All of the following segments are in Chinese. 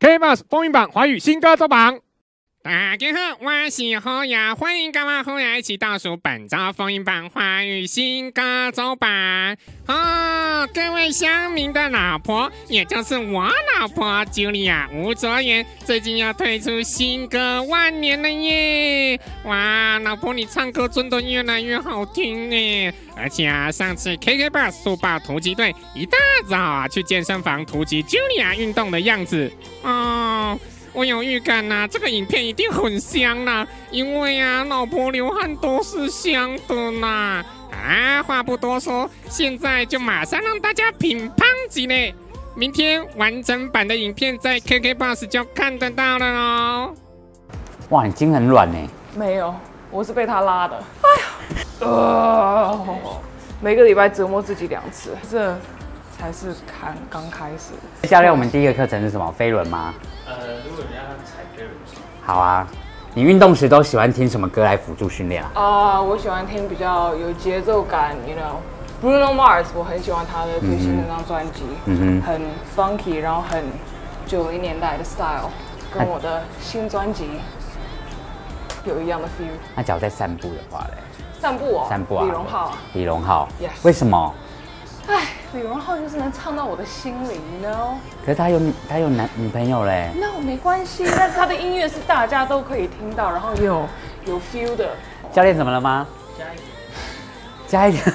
KBox 风云榜华语新歌周榜。 大家好，我是侯雅，欢迎跟我侯雅一起倒数本周风云榜华语新歌周榜。各位乡民的老婆，也就是我老婆 Julia 吴卓源，最近要推出新歌《万年》了耶！哇，老婆你唱歌真的越来越好听呢！而且上次 KKBOX 速报突击队一大早去健身房突击 Julia 运动的样子我有预感这个影片一定很香啦，因为老婆流汗都是香的啦。话不多说，现在就马上让大家品乓级嘞！明天完整版的影片在 KKBOX 就看得到了哦。 哇，你筋很软呢。 没有，我是被他拉的。哎呀，每个礼拜折磨自己2次，这才是刚开始。 教练，我们第一个课程是什么？飞轮吗？ 如果你要踩飞轮， 好啊。你运动时都喜欢听什么歌来辅助训练啊？ 我喜欢听比较有节奏感 ，you know，Bruno Mars， 我很喜欢他的最新那张专辑，很 funky， 然后很90年代的 style， 跟我的新专辑有一样的 feel。 那假如在散步的话嘞？ 散步哦， 散步啊， 李荣浩。 李荣浩 ，yes。 为什么？ 李荣浩就是能唱到我的心里 ，you know。 可是他有女朋友嘞。 那没关系，但是他的音乐是大家都可以听到，然后有 feel 的。 教练怎么了吗？加一点。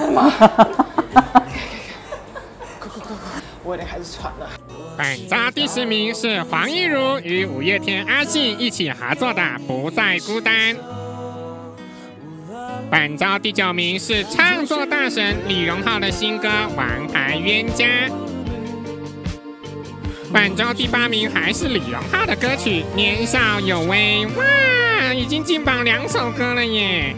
我有点开始喘了。 本周第10名是黄义儒与五月天阿信一起合作的《不再孤单》。本周第9名是唱作大神李荣浩的新歌《王牌冤家》。本周第8名还是李荣浩的歌曲《年少有为》，哇，已经进榜2首歌了耶！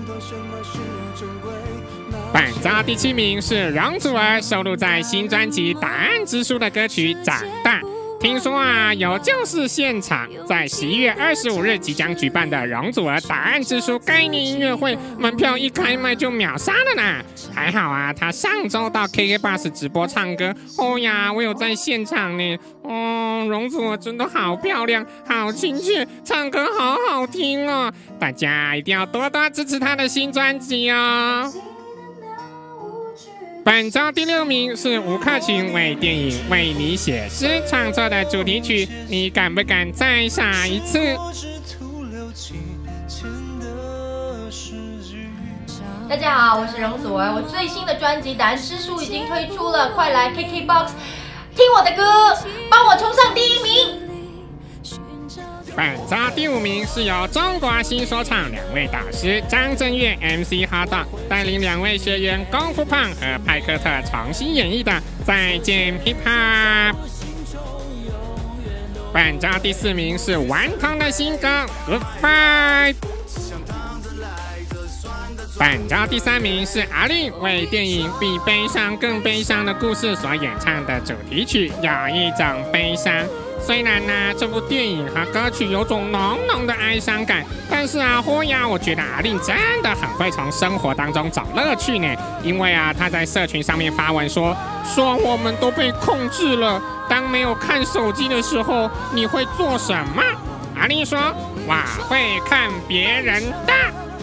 本周第7名是容祖儿收录在新专辑《答案之书》的歌曲《长大》。听说有就是现场在11月25日即将举办的容祖儿答案之书概念音乐会，门票一开卖就秒杀了呢。还好他上周到 KKBOX 直播唱歌，我有在现场呢。容祖儿真的好漂亮，好亲切，唱歌好好听哦。大家一定要多多支持她的新专辑哦。本周第6名是吴克群为电影《为你写诗》创作的主题曲《你敢不敢再傻一次》。 大家好，我是容祖儿，我最新的专辑《答案之书》已经推出了，快来 KKBOX 听我的歌，帮我冲上第1名。 本周第5名是由中国新说唱2位导师张震岳、MC Hotdog 带领2位学员功夫胖和派克特重新演绎的《再见 Hip Hop》。本周第4名是顽童的新歌《Goodbye》。本周第3名是阿令为电影《比悲伤更悲伤的故事》所演唱的主题曲《有一种悲伤》。虽然这部电影和歌曲有种浓浓的哀伤感，但是我觉得阿令真的很会从生活当中找乐趣呢。因为他在社群上面发文说我们都被控制了，当没有看手机的时候，你会做什么？阿令说我会看别人的。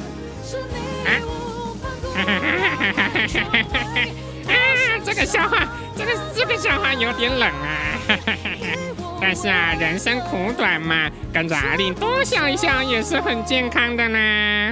这个笑话有点冷但是人生苦短嘛，跟着阿令多笑一笑也是很健康的呢。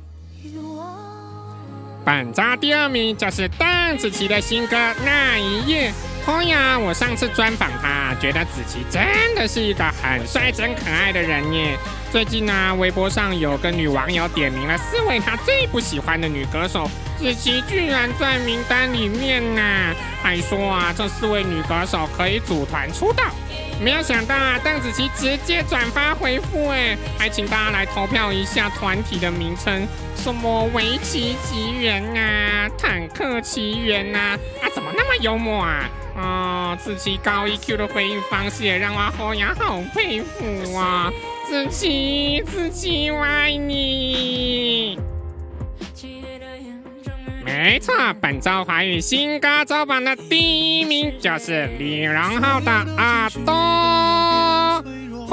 本周第2名就是邓紫棋的新歌《那一夜》。我上次专访她，觉得子琪真的是一个很率真可爱的人耶。最近微博上有个女网友点名了4位她最不喜欢的女歌手，子琪居然在名单里面呢，还说这4位女歌手可以组团出道。没有想到邓紫棋直接转发回复，还请大家来投票一下团体的名称，什么围棋奇缘坦克奇缘怎么那么幽默自己高 EQ 的回应方式也让我好佩服自己我爱你。没错，本周华语新歌周榜的第1名就是李荣浩的《耳朵》。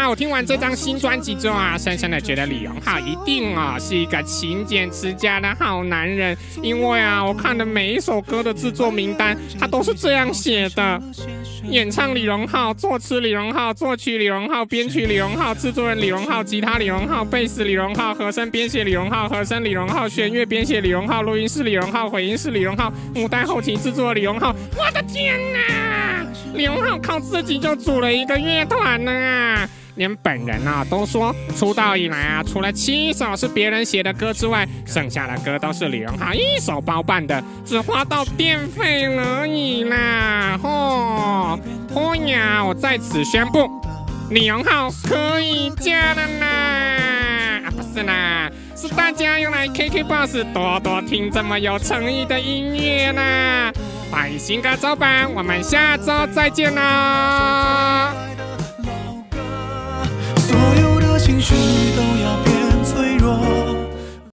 我听完这张新专辑之后啊，深深的觉得李荣浩一定是一个勤俭持家的好男人，因为啊，我看的每一首歌的制作名单，他都是这样写的：演唱李荣浩，作词李荣浩，作曲李荣浩，编曲李荣浩，制作人李荣浩，吉他李荣浩，贝斯李荣浩，和声编写李荣浩，和声李荣浩，弦乐编写李荣浩，录音室李荣浩，混音室李荣浩，母带后期制作李荣浩。我的天啊！李荣浩靠自己就组了一个乐团呢啊！连本人都说出道以来啊，除了7首是别人写的歌之外，剩下的歌都是李荣浩一手包办的，只花到电费而已啦！呀，我在此宣布，李荣浩可以嫁了啦！不是啦，是大家要来 KKBOX 多多听这么有诚意的音乐啦！欢迎新歌周版，我们下周再见啦！ 所有的情绪都